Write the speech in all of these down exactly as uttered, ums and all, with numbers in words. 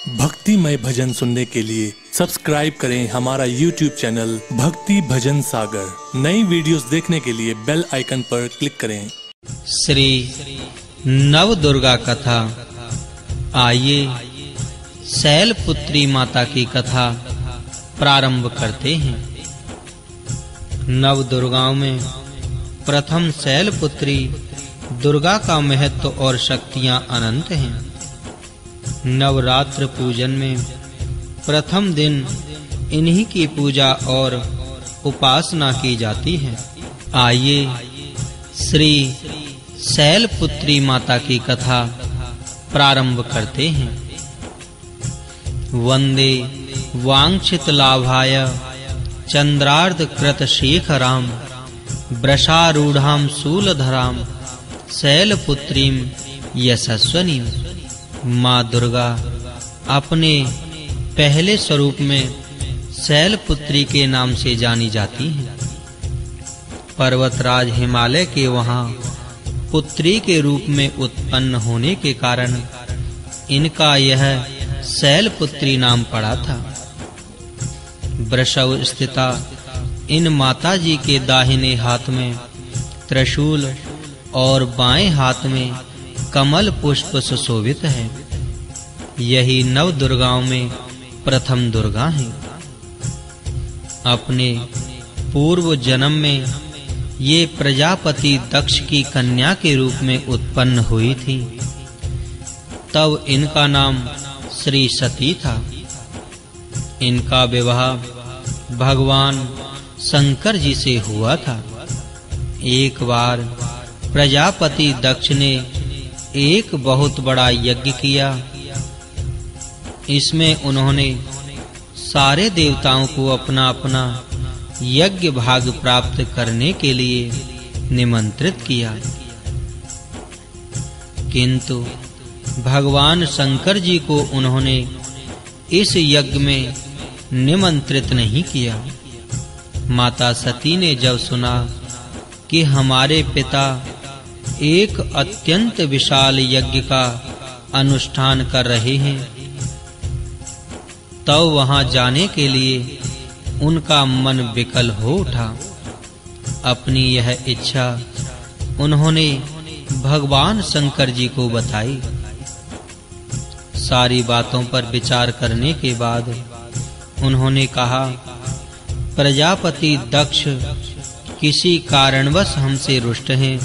भक्तिमय भजन सुनने के लिए सब्सक्राइब करें हमारा यूट्यूब चैनल भक्ति भजन सागर। नई वीडियोस देखने के लिए बेल आइकन पर क्लिक करें। श्री नव दुर्गा कथा। आइए शैलपुत्री माता की कथा प्रारंभ करते हैं। नव दुर्गाओं में प्रथम शैलपुत्री दुर्गा का महत्व और शक्तियां अनंत हैं। नवरात्र पूजन में प्रथम दिन इन्हीं की पूजा और उपासना की जाती है। आइए श्री शैलपुत्री माता की कथा प्रारंभ करते हैं। वंदे वांछित लाभाय चंद्रार्ध कृत शेखराम वृषारूढ़ाम शूलधराम शैलपुत्रीम यशस्वनीम। माँ दुर्गा अपने पहले स्वरूप में शैलपुत्री के नाम से जानी जाती हैं। पर्वतराज हिमालय के वहां पुत्री के रूप में उत्पन्न होने के कारण इनका यह शैलपुत्री नाम पड़ा था। वृषभ स्थिता इन माताजी के दाहिने हाथ में त्रिशूल और बाएं हाथ में कमल पुष्प सुशोभित है। यही नव दुर्गाओं में प्रथम दुर्गा है। अपने पूर्व जन्म में ये प्रजापति दक्ष की कन्या के रूप में उत्पन्न हुई थी। तब इनका नाम श्री सती था। इनका विवाह भगवान शंकर जी से हुआ था। एक बार प्रजापति दक्ष ने एक बहुत बड़ा यज्ञ किया। इसमें उन्होंने सारे देवताओं को अपना-अपना यज्ञ भाग प्राप्त करने के लिए निमंत्रित किया। किंतु भगवान शंकर जी को उन्होंने इस यज्ञ में निमंत्रित नहीं किया। माता सती ने जब सुना कि हमारे पिता एक अत्यंत विशाल यज्ञ का अनुष्ठान कर रहे हैं, तब तो वहां जाने के लिए उनका मन विकल हो उठा। अपनी यह इच्छा उन्होंने भगवान शंकर जी को बताई। सारी बातों पर विचार करने के बाद उन्होंने कहा, प्रजापति दक्ष किसी कारणवश हमसे रुष्ट हैं।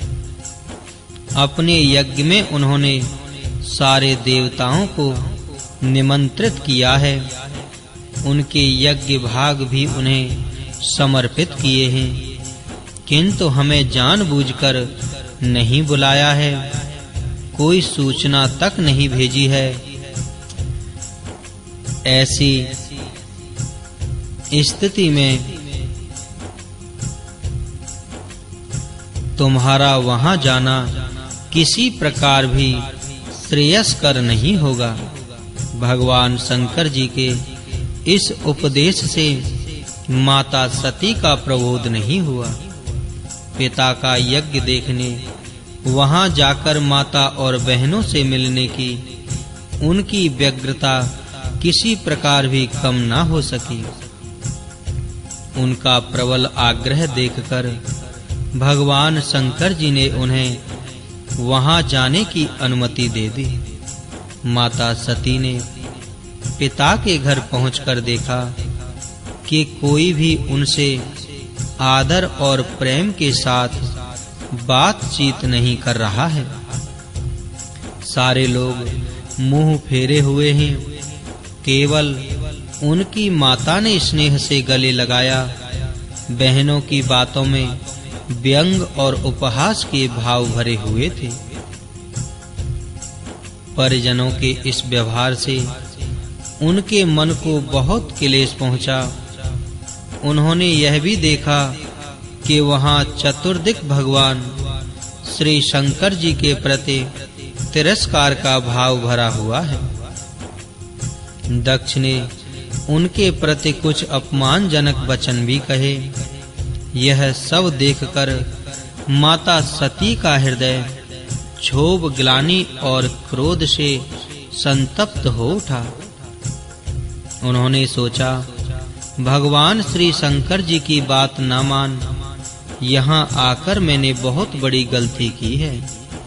अपने यज्ञ में उन्होंने सारे देवताओं को निमंत्रित किया है। उनके यज्ञ भाग भी उन्हें समर्पित किए हैं, किंतु हमें जानबूझकर नहीं बुलाया है, कोई सूचना तक नहीं भेजी है। ऐसी स्थिति में तुम्हारा वहां जाना किसी प्रकार भी श्रेयस्कर नहीं होगा। भगवान शंकर जी के इस उपदेश से माता सती का प्रबोध नहीं हुआ। पिता का यज्ञ देखने वहां जाकर माता और बहनों से मिलने की उनकी व्यग्रता किसी प्रकार भी कम ना हो सकी। उनका प्रबल आग्रह देखकर भगवान शंकर जी ने उन्हें वहां जाने की अनुमति दे दी। माता सती ने पिता के घर पहुंचकर देखा कि कोई भी उनसे आदर और प्रेम के साथ बातचीत नहीं कर रहा है। सारे लोग मुंह फेरे हुए हैं। केवल उनकी माता ने स्नेह से गले लगाया। बहनों की बातों में व्यंग और उपहास के भाव भरे हुए थे। परिजनों के इस व्यवहार से उनके मन को बहुत क्लेश पहुंचा। उन्होंने यह भी देखा कि वहां चतुर्दिक भगवान श्री शंकर जी के प्रति तिरस्कार का भाव भरा हुआ है। दक्ष ने उनके प्रति कुछ अपमानजनक वचन भी कहे। यह सब देखकर माता सती का हृदय क्षोभ, ग्लानि और क्रोध से संतप्त हो उठा। उन्होंने सोचा, भगवान श्री शंकर जी की बात न मान यहाँ आकर मैंने बहुत बड़ी गलती की है।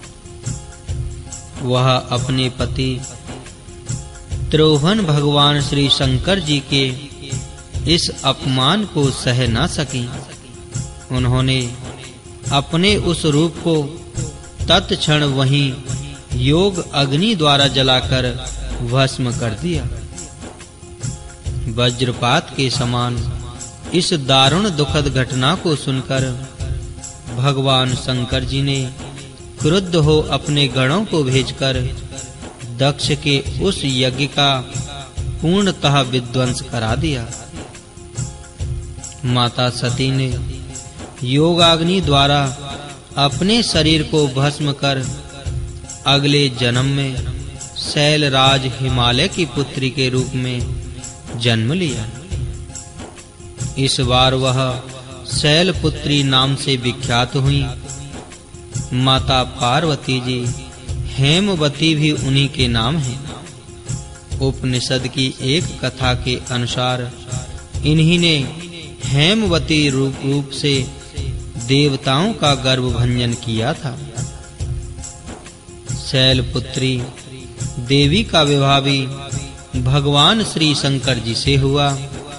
वह अपने पति त्रोहन भगवान श्री शंकर जी के इस अपमान को सह न सकी। उन्होंने अपने उस रूप को तत्क्षण वहीं योग अग्नि द्वारा जलाकर भस्म कर दिया। वज्रपात के समान इस दारुण दुखद घटना को सुनकर भगवान शंकर जी ने क्रुद्ध हो अपने गणों को भेजकर दक्ष के उस यज्ञ का पूर्णतः विध्वंस करा दिया। माता सती ने योगाग्नि द्वारा अपने शरीर को भस्म कर अगले जन्म में शैलराज हिमालय की पुत्री के रूप में जन्म लिया। इस बार वह शैलपुत्री नाम से विख्यात हुई। माता पार्वती जी हेमवती भी उन्हीं के नाम हैं। उपनिषद की एक कथा के अनुसार इन्हीं ने हेमवती रूप रूप से देवताओं का गर्भ भंजन किया था। शैलपुत्री देवी का विवाह भी भगवान श्री शंकर जी से हुआ।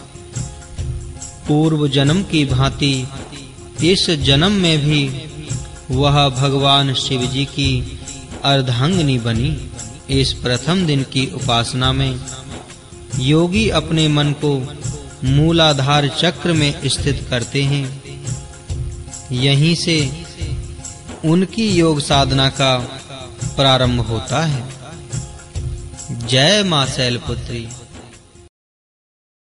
पूर्व जन्म की भांति इस जन्म में भी वह भगवान शिव जी की अर्धांगिनी बनी। इस प्रथम दिन की उपासना में योगी अपने मन को मूलाधार चक्र में स्थित करते हैं। यहीं से उनकी योग साधना का प्रारंभ होता है। जय मां शैलपुत्री।